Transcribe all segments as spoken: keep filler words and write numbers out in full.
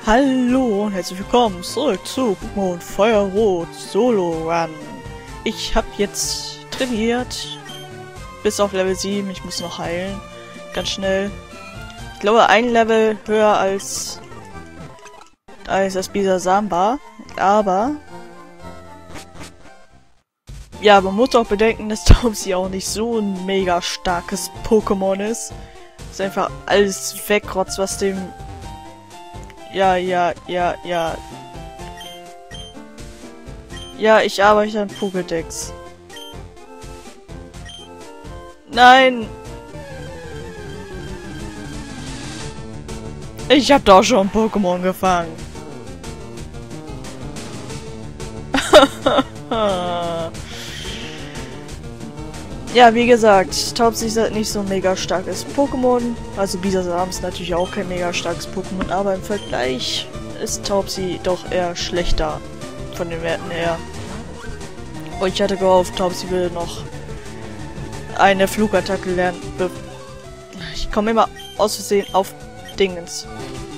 Hallo und herzlich willkommen zurück zu Pokémon Feuerrot Solo Run. Ich habe jetzt trainiert bis auf Level sieben. Ich muss noch heilen. Ganz schnell. Ich glaube ein Level höher als als das Bisasam war. Aber ja, man muss auch bedenken, dass Taubsi auch nicht so ein mega starkes Pokémon ist. Ist einfach alles wegrotzt, was dem... Ja, ja, ja, ja. Ja, ich arbeite an Pokédex. Nein! Ich hab doch schon Pokémon gefangen. Ja, wie gesagt, Taubsi ist halt nicht so ein mega starkes Pokémon. Also Bisasam ist natürlich auch kein mega starkes Pokémon, aber im Vergleich ist Taubsi doch eher schlechter von den Werten her. Und ich hatte gehofft, Taubsi würde noch eine Flugattacke lernen. Ich komme immer aus Versehen auf Dingens.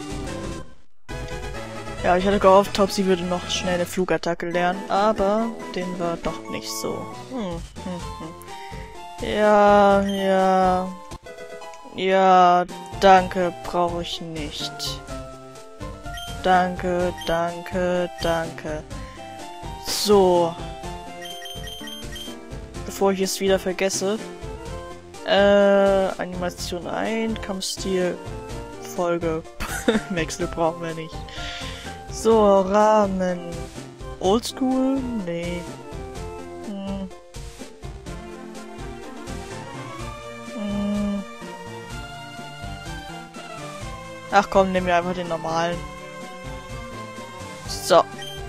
Ja, ich hatte gehofft, Taubsi würde noch schnell eine Flugattacke lernen, aber den war doch nicht so. Hm, hm, hm. Ja, ja. Ja, danke, brauche ich nicht. Danke, danke, danke. So. Bevor ich es wieder vergesse. Äh, Animation ein, Kampfstil, Folge. Wechsel brauchen wir nicht. So, Rahmen. Oldschool? Nee. Hm. Ach komm, nehmen wir einfach den normalen. So.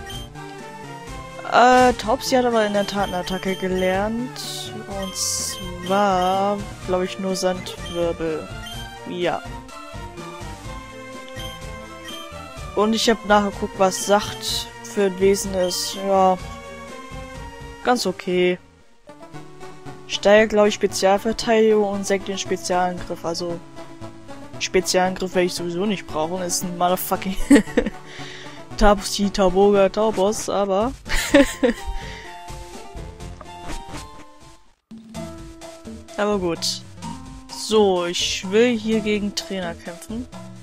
Äh, Taubsi hat aber in der Tat eine Attacke gelernt. Und zwar, glaube ich, nur Sandwirbel. Ja. Und ich habe nachgeguckt, was Sacht für ein Wesen ist. Ja. Ganz okay. Steigert, glaube ich, Spezialverteidigung und senkt den Spezialangriff. Also... Spezialangriff werde ich sowieso nicht brauchen. Ist ein motherfucking Taubsi, Tauboga, Taubos, aber aber gut. So, ich will hier gegen Trainer kämpfen.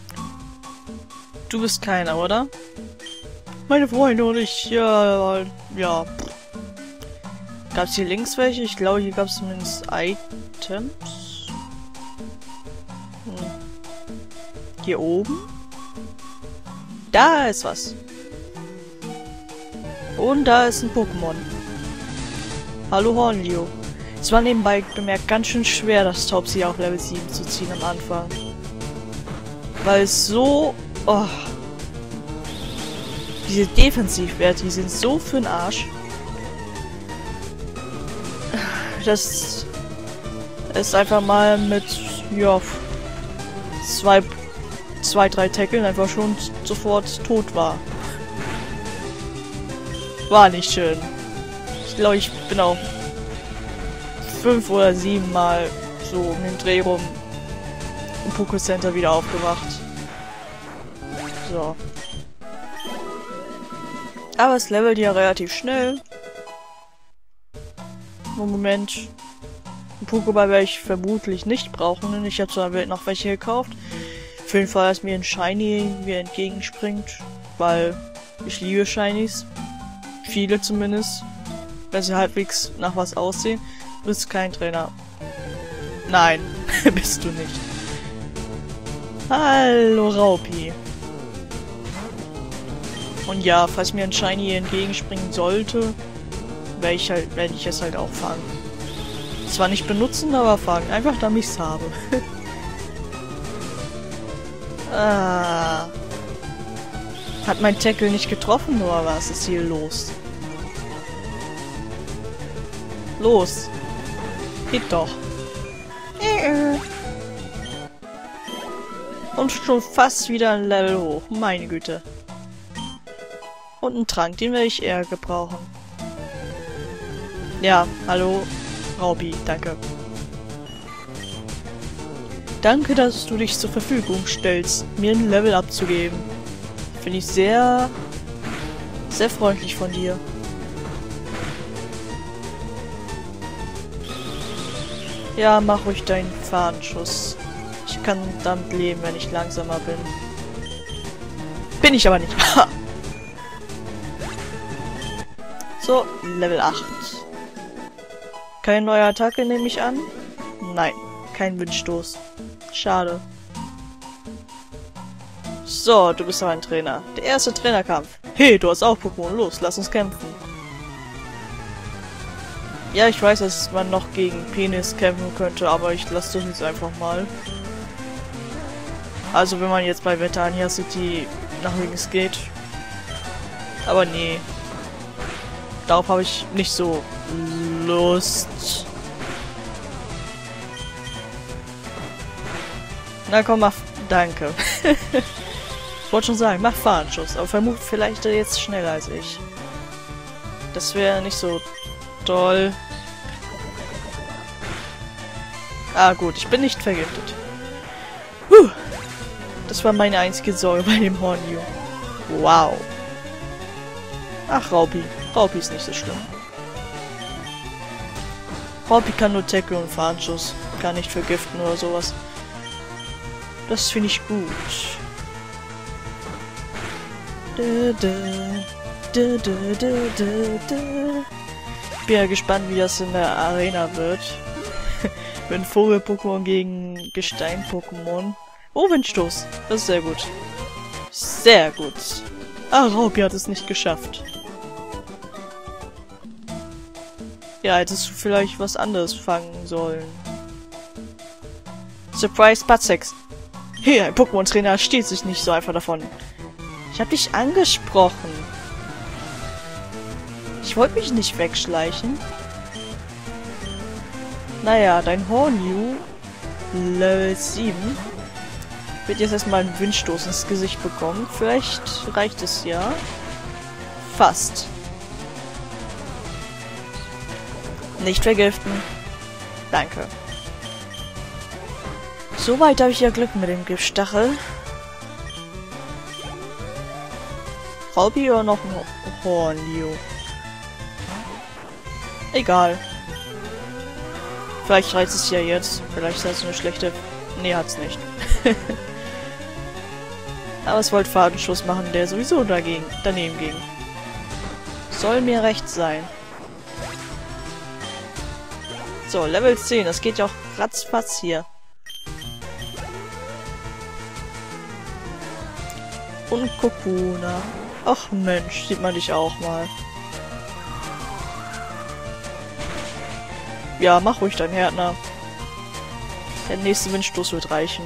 Du bist keiner, oder? Meine Freunde und ich, ja, ja. Gab es hier links welche? Ich glaube, hier gab es zumindest Items. Hm. Hier oben? Da ist was. Und da ist ein Pokémon. Hallo Hornlio. Es war nebenbei bemerkt ganz schön schwer, das Taubsi auf Level sieben zu ziehen am Anfang. Weil es so... Oh, diese Defensivwerte, die sind so für den Arsch. Das ist einfach mal mit... Ja... Zwei... zwei, drei Tackeln einfach schon sofort tot war. War nicht schön. Ich glaube, ich bin auch fünf oder sieben Mal so um den Dreh rum im Poké-Center wieder aufgewacht. So. Aber es levelt ja relativ schnell. Im Moment. Ein Pokéball werde ich vermutlich nicht brauchen. Ich habe zwar noch welche gekauft. Für den Fall, dass mir ein Shiny mir entgegenspringt, weil ich liebe Shinies. Viele zumindest. Wenn sie halbwegs nach was aussehen. Du bist kein Trainer. Nein, bist du nicht. Hallo Raupi. Und ja, falls mir ein Shiny entgegenspringen sollte, werde ich halt, werde ich es halt auch fangen. Zwar nicht benutzen, aber fangen. Einfach damit ich es habe. Ah. Hat mein Tackle nicht getroffen, oder was ist hier los? Los. Geht doch. Und schon fast wieder ein Level hoch. Meine Güte. Und einen Trank, den werde ich eher gebrauchen. Ja, hallo. Raupi, danke. Danke, dass du dich zur Verfügung stellst, mir ein Level abzugeben. Finde ich sehr, sehr freundlich von dir. Ja, mach ruhig deinen Fahnenschuss. Ich kann damit leben, wenn ich langsamer bin. Bin ich aber nicht. So, Level acht. Keine neue Attacke, nehme ich an? Nein, kein Windstoß. Schade. So, du bist aber ein Trainer. Der erste Trainerkampf. Hey, du hast auch Pokémon. Los, lass uns kämpfen. Ja, ich weiß, dass man noch gegen Penis kämpfen könnte, aber ich lasse das jetzt einfach mal. Also wenn man jetzt bei Vertania City nach links geht. Aber nee. Darauf habe ich nicht so Lust. Na komm, mach... Danke. Ich wollte schon sagen, mach Fahrenschuss, aber vermut vielleicht jetzt schneller als ich. Das wäre nicht so toll. Ah gut, ich bin nicht vergiftet. Huh. Das war meine einzige Sorge bei dem Hornju. Wow. Ach, Raupi. Raupi ist nicht so schlimm. Raupi kann nur Tackle und Fahrenschuss. Kann nicht vergiften oder sowas. Das finde ich gut. Ich bin ja gespannt, wie das in der Arena wird. Wenn Vogel-Pokémon gegen Gestein-Pokémon. Oh, Windstoß. Das ist sehr gut. Sehr gut. Ah, Raupi hat es nicht geschafft. Ja, hättest du vielleicht was anderes fangen sollen. Surprise Patsex. Hey, ein Pokémon-Trainer steht sich nicht so einfach davon. Ich hab dich angesprochen. Ich wollte mich nicht wegschleichen. Naja, dein Hornju Level sieben wird jetzt erstmal einen Windstoß ins Gesicht bekommen. Vielleicht reicht es ja. Fast. Nicht vergiften. Danke. Soweit habe ich ja Glück mit dem Giftstachel. Raupi oder noch ein Hornju? Egal. Vielleicht reizt es ja jetzt. Vielleicht ist das eine schlechte... Nee, hat's nicht. Aber es wollte Fadenschuss machen, der sowieso dagegen, daneben ging. Soll mir recht sein. So, Level zehn. Das geht ja auch ratzfatz hier. Und Kokuna. Ach Mensch, sieht man dich auch mal. Ja, mach ruhig dein Härtner. Der nächste Windstoß wird reichen.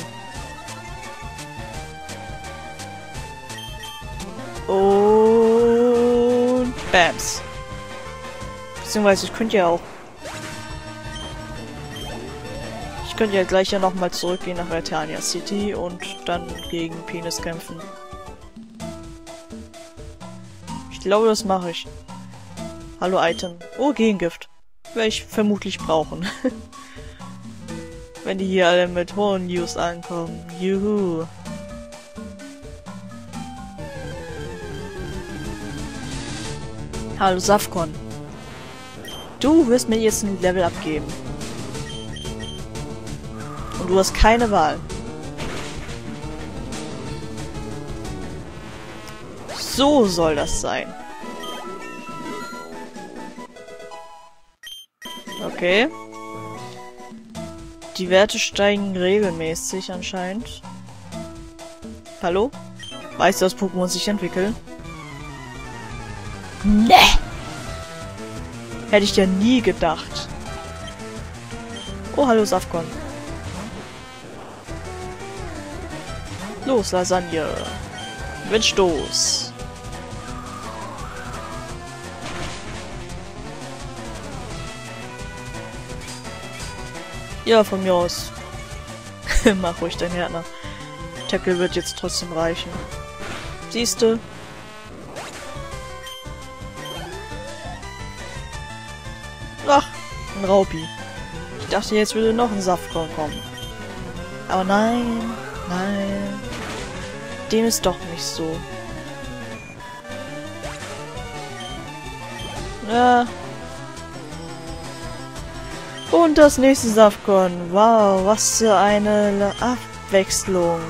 Und... Bams. Beziehungsweise ich könnte ja auch... Ich könnte ja gleich ja nochmal zurückgehen nach Vertania City und dann gegen Penis kämpfen. Ich glaube, das mache ich. Hallo Item. Oh, Gegengift. Werde ich vermutlich brauchen. Wenn die hier alle mit hohen News ankommen. Juhu. Hallo Safkon. Du wirst mir jetzt ein Level abgeben. Und du hast keine Wahl. So soll das sein. Okay. Die Werte steigen regelmäßig anscheinend. Hallo? Weißt du, dass Pokémon sich entwickeln? Ne! Hätte ich ja nie gedacht. Oh, hallo Safkon. Los, Lasagne. Windstoß. Ja, von mir aus. Mach ruhig dein Härtner. Tackle wird jetzt trotzdem reichen. Siehste? Ach, ein Raupi. Ich dachte, jetzt würde noch ein Saftkorn kommen. Aber nein, nein. Dem ist doch nicht so. Ja. Und das nächste Safcon. Wow, was für eine Abwechslung.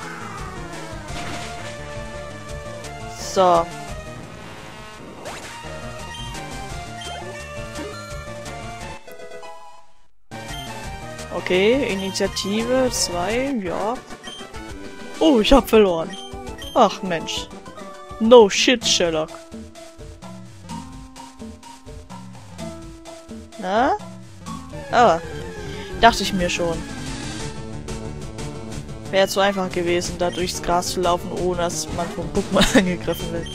So. Okay, Initiative zwei, ja. Oh, ich hab verloren. Ach Mensch. No shit, Sherlock. Na? Ah, dachte ich mir schon. Wäre zu einfach gewesen, da durchs Gras zu laufen, ohne dass man vom Pokémon angegriffen wird.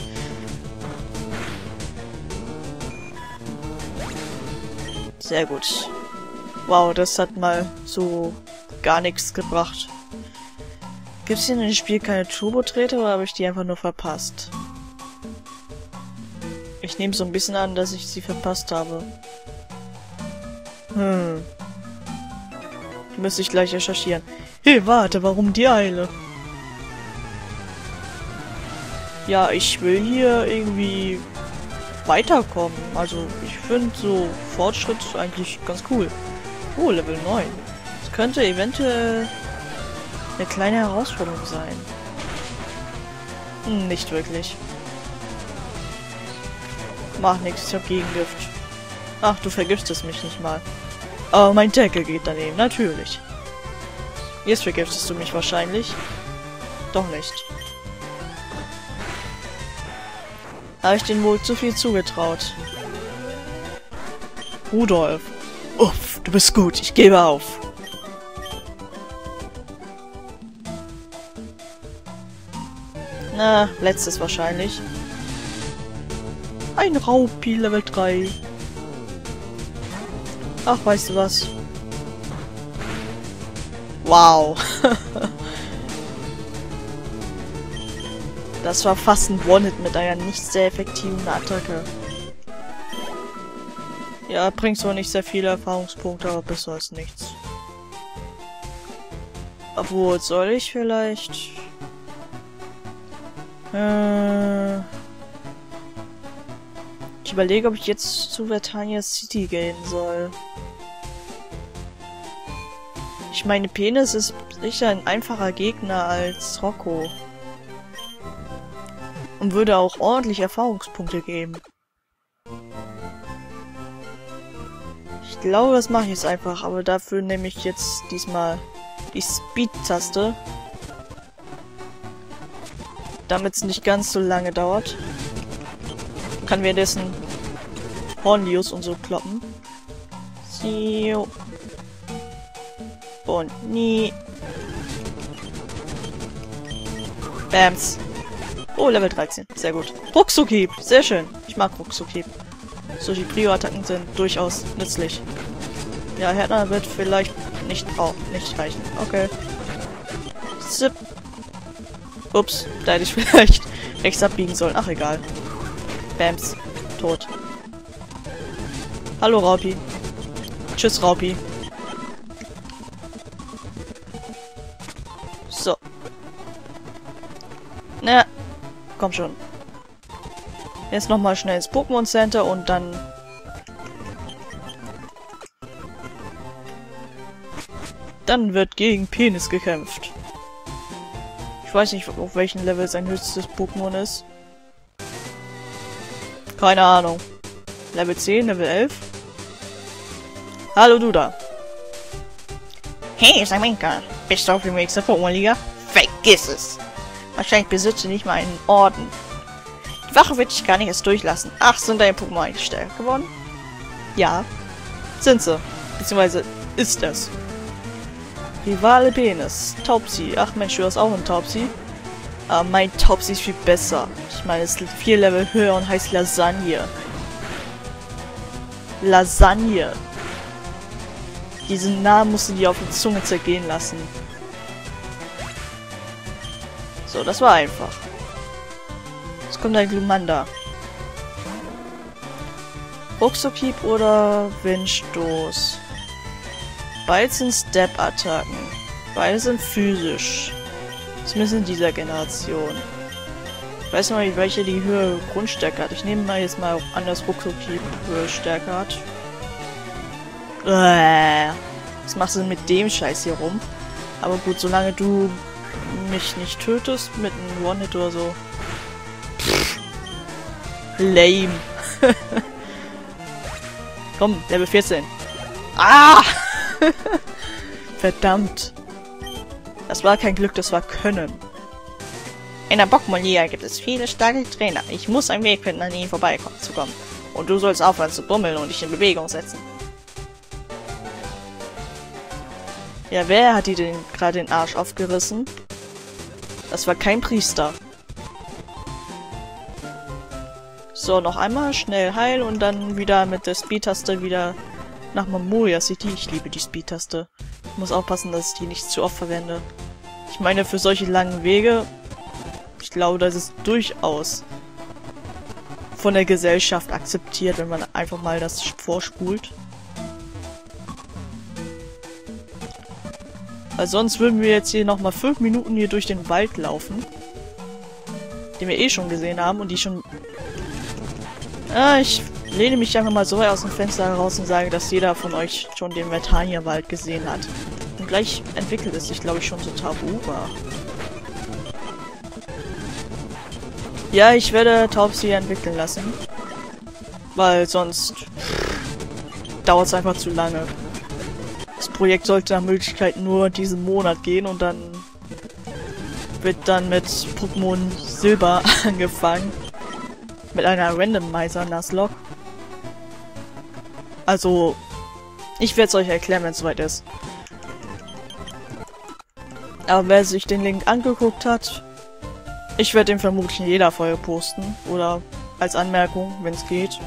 Sehr gut. Wow, das hat mal so gar nichts gebracht. Gibt es hier in dem Spiel keine Turbo-Treter oder habe ich die einfach nur verpasst? Ich nehme so ein bisschen an, dass ich sie verpasst habe. Hm. Müsste ich gleich recherchieren. Hey, warte, warum die Eile? Ja, ich will hier irgendwie weiterkommen. Also, ich finde so Fortschritt eigentlich ganz cool. Oh, Level neun. Das könnte eventuell eine kleine Herausforderung sein. Hm, nicht wirklich. Mach nichts, ich hab Gegengift. Ach, du vergiftest mich nicht mal. Aber mein Deckel geht daneben, natürlich. Jetzt vergiftest du mich wahrscheinlich. Doch nicht. Habe ich den wohl zu viel zugetraut. Rudolf. Uff, du bist gut, ich gebe auf. Na, letztes wahrscheinlich. Ein Raupi Level drei. Ach, weißt du was? Wow. Das war fast ein One-Hit mit einer nicht sehr effektiven Attacke. Ja, bringt zwar nicht sehr viele Erfahrungspunkte, aber besser als nichts. Obwohl, soll ich vielleicht... Äh... Ich überlege, ob ich jetzt zu Vertania City gehen soll. Ich meine, Penis ist sicher ein einfacher Gegner als Rocco. Und würde auch ordentlich Erfahrungspunkte geben. Ich glaube, das mache ich jetzt einfach, aber dafür nehme ich jetzt diesmal die Speed-Taste. Damit es nicht ganz so lange dauert. Kann währenddessen Hornlius und so kloppen. So. Und nie. Bams. Oh, Level dreizehn. Sehr gut. Ruckzuckhieb. Sehr schön. Ich mag Ruckzuckhieb. Solche Prio-Attacken sind durchaus nützlich. Ja, Härtner wird vielleicht nicht auch nicht reichen. Okay. Zip. Ups, da hätte ich vielleicht rechts abbiegen sollen. Ach, egal. Bams. Tot. Hallo, Raupi. Tschüss, Raupi. So. Na, komm schon. Jetzt nochmal schnell ins Pokémon Center und dann... Dann wird gegen Penis gekämpft. Ich weiß nicht, auf welchem Level sein höchstes Pokémon ist. Keine Ahnung. Level zehn, Level elf? Hallo, du da. Hey, Saminka. Bist du auf dem Weg zur Pokémon-Liga? Vergiss es. Wahrscheinlich besitze nicht mal einen Orden. Die Wache wird dich gar nicht erst durchlassen. Ach, sind deine Pokémon eigentlich stärker geworden? Ja. Sind sie. Beziehungsweise ist es. Rivale Penis. Taubsi. Ach Mensch, du hast auch einen Taubsi. Aber mein Taubsi ist viel besser. Ich meine, es ist vier Level höher und heißt Lasagne. Lasagne. Diesen Namen musst du dir auf die Zunge zergehen lassen. So, das war einfach. Jetzt kommt ein Glumanda. Ruckzuckhieb oder Windstoß. Beide sind Step-Attacken. Beide sind physisch. Zumindest in dieser Generation. Ich weiß noch nicht, welche die Höhe Grundstärke hat. Ich nehme mal jetzt mal an, dass Ruckzucki Höhe Stärke hat. Äh, was machst du denn mit dem Scheiß hier rum? Aber gut, solange du mich nicht tötest mit einem One-Hit oder so. Pff, lame. Komm, Level vierzehn. Ah! Verdammt. Das war kein Glück, das war Können. In der Bockmon-Liga gibt es viele starke Trainer. Ich muss einen Weg finden, an ihnen vorbeizukommen. Und du sollst aufhören zu bummeln und dich in Bewegung setzen. Ja, wer hat dir denn gerade den Arsch aufgerissen? Das war kein Priester. So, noch einmal schnell heil und dann wieder mit der Speed-Taste wieder nach Mamoria City. Ich liebe die Speed-Taste. Ich muss aufpassen, dass ich die nicht zu oft verwende. Ich meine, für solche langen Wege, ich glaube, das ist durchaus von der Gesellschaft akzeptiert, wenn man einfach mal das vorspult. Weil sonst würden wir jetzt hier nochmal fünf Minuten hier durch den Wald laufen. Den wir eh schon gesehen haben und die schon... Ah, ich lehne mich einfach mal so weit aus dem Fenster heraus und sage, dass jeder von euch schon den Vertania-Wald gesehen hat. Und gleich entwickelt es sich, glaube ich, schon so Tabura. Ja, ich werde Taubsi entwickeln lassen. Weil sonst dauert es einfach zu lange. Das Projekt sollte nach Möglichkeit nur diesen Monat gehen und dann wird dann mit Pokémon Silber angefangen. Mit einer Randomizer-Nuzlocke. Also, ich werde es euch erklären, wenn es soweit ist. Aber wer sich den Link angeguckt hat, ich werde den vermutlich in jeder Folge posten. Oder als Anmerkung, wenn es geht.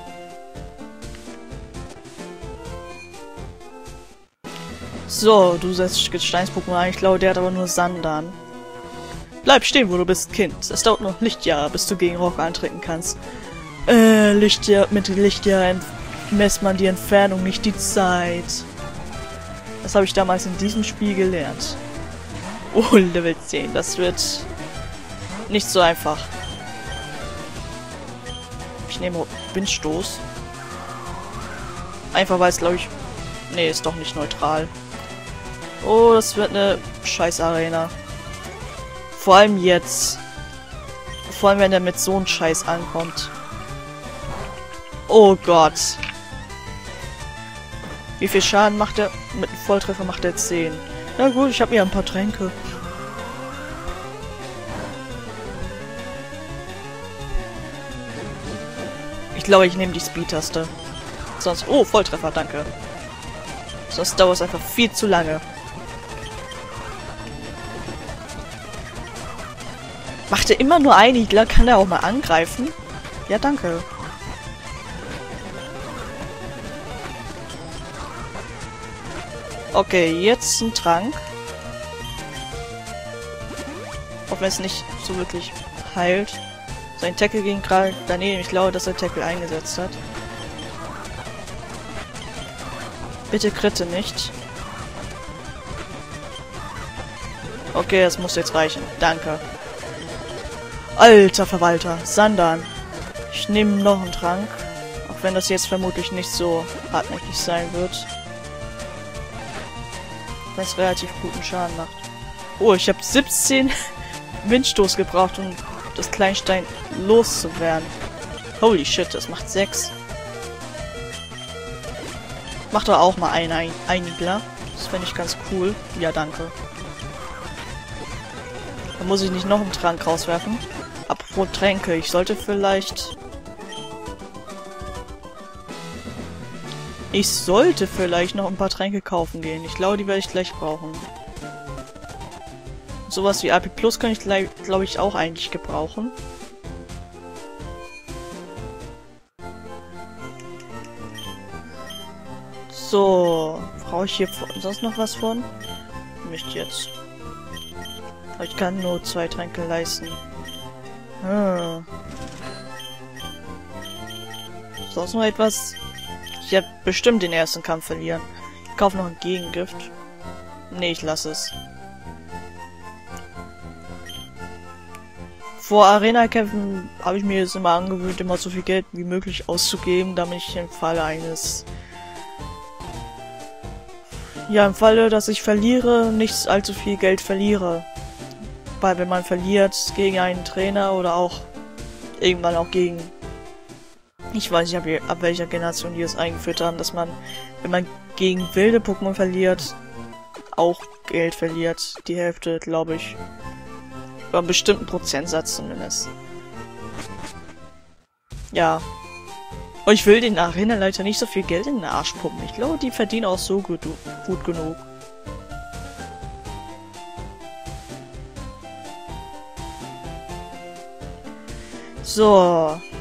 So, du setzt Gesteins-Pokémon ein. Ich glaube, der hat aber nur Sandan. Bleib stehen, wo du bist, Kind. Es dauert noch Lichtjahre, bis du gegen Rock antreten kannst. Äh, Lichtjahr, mit Lichtjahr messt man die Entfernung, nicht die Zeit. Das habe ich damals in diesem Spiel gelernt. Oh, Level zehn. Das wird nicht so einfach. Ich nehme Windstoß. Einfach weil es, glaube ich... Nee, ist doch nicht neutral. Oh, das wird eine Scheiß-Arena. Vor allem jetzt. Vor allem, wenn er mit so einem Scheiß ankommt. Oh Gott. Wie viel Schaden macht er? Mit einem Volltreffer macht er zehn. Na gut, ich habe mir ein paar Tränke. Ich glaube, ich nehme die Speed-Taste. Sonst... Oh, Volltreffer, danke. Sonst dauert es einfach viel zu lange. Macht er immer nur ein Igler? Kann er auch mal angreifen? Ja, danke. Okay, jetzt ein Trank. Auch wenn es nicht so wirklich heilt. Sein Tackle ging gerade daneben. Ich glaube, dass er Tackle eingesetzt hat. Bitte kritte nicht. Okay, das muss jetzt reichen. Danke. Alter Verwalter, Sandan. Ich nehme noch einen Trank. Auch wenn das jetzt vermutlich nicht so hartnäckig sein wird. Weil es relativ guten Schaden macht. Oh, ich habe siebzehn Windstoß gebraucht, um das Kleinstein loszuwerden. Holy shit, das macht sechs. Macht doch auch mal einen ein Einigler. Das fände ich ganz cool. Ja, danke. Da muss ich nicht noch einen Trank rauswerfen. Apropos Tränke, ich sollte vielleicht... Ich sollte vielleicht noch ein paar Tränke kaufen gehen. Ich glaube, die werde ich gleich brauchen. Sowas wie A P Plus kann ich, glaube ich, auch eigentlich gebrauchen. So, brauche ich hier sonst noch was von? Nicht jetzt. Aber ich kann nur zwei Tränke leisten. Hm. Sonst noch etwas? Ich werde bestimmt den ersten Kampf verlieren. Ich kaufe noch ein Gegengift. Nee, ich lasse es. Vor Arena-Kämpfen habe ich mir jetzt immer angewöhnt, immer so viel Geld wie möglich auszugeben, damit ich im Falle eines... Ja, im Falle, dass ich verliere, nicht allzu viel Geld verliere. Weil wenn man verliert gegen einen Trainer oder auch irgendwann auch gegen... Ich weiß nicht, ab, ab welcher Generation die es eingeführt haben, dass man, wenn man gegen wilde Pokémon verliert, auch Geld verliert. Die Hälfte, glaube ich. Über einen bestimmten Prozentsatz zumindest. Ja. Und ich will den Arenaleiter nicht so viel Geld in den Arsch pumpen. Ich glaube, die verdienen auch so gut, gut genug. So.